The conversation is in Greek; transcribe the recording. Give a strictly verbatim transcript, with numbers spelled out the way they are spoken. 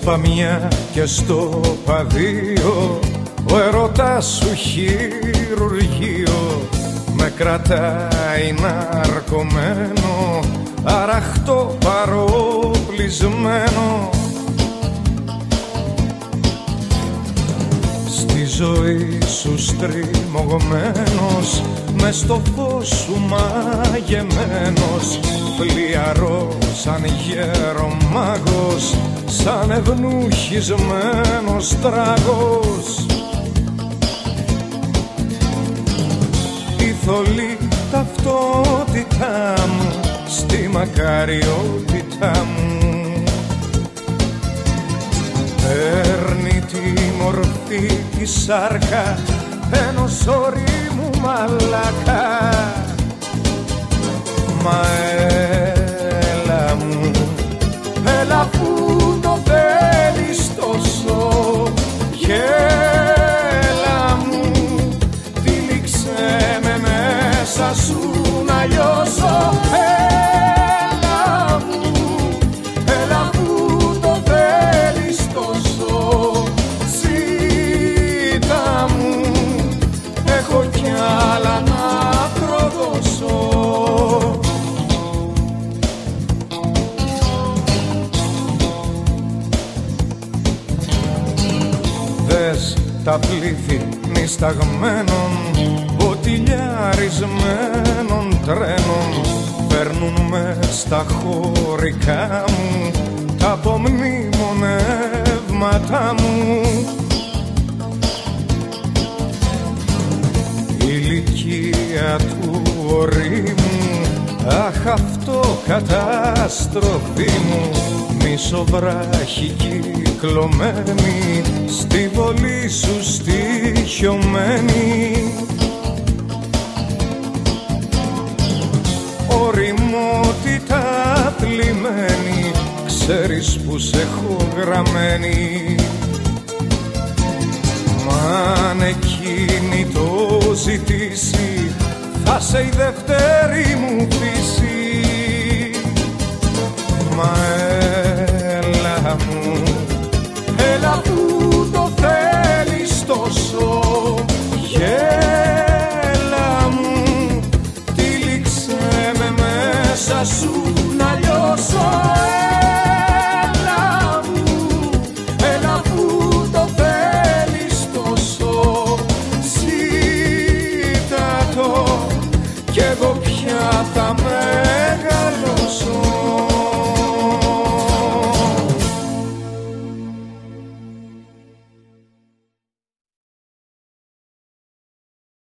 Παμιά και στο παδίο ο ερωτάς σου χειρουργείο με κρατάει ναρκωμένο, αραχτό παροπλισμένο. Στη ζωή σου στριμωγμένος, μες στο φως σου μαγεμένος, φλιαρός σαν γερομάγος, σαν ευνούχισμένος τράγος. Η θολή ταυτότητά μου στη μακαριότητά μου παίρνει τη μορφή τη σάρκα ενός ορίμου μαλακά. Μα έλα μου, έλα που το θέλεις τόσο, γέλα μου, τύλιξε με μέσα σου να λιώσω. Έλα μου, έλα που το θέλεις τόσο, ζήτα μου, έχω κι άλλα να προδώσω. Τα πλήθη νησταγμένων, μποτιλιαρισμένων τρένων παίρνουν μες στα χωρικά μου τα απομνημονεύματα μου. Η ηλικία του ορίμου, αχ αυτό καταστροφή μου, μισοβράχη κυκλωμένη στη βολή σου στοιχειωμένη. Ωριμότητα θλιμμένη, ξέρεις που σε έχω γραμμένη. Μα αν εκείνη το ζητήσει, θα σε η δεύτερη μου φύση. Μα έλα μου, έλα που το θέλεις τόσο, γέλα μου, τύλιξε με μέσα σου να λιώσω. Έλα μου, έλα που το θέλεις τόσο, ζήτα το κι εγώ πια θα με